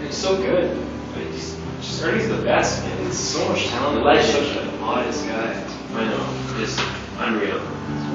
He's so good. Just Ernie's the best, man. He's so much talent. Legend. Such an honest guy. I know. Just unreal.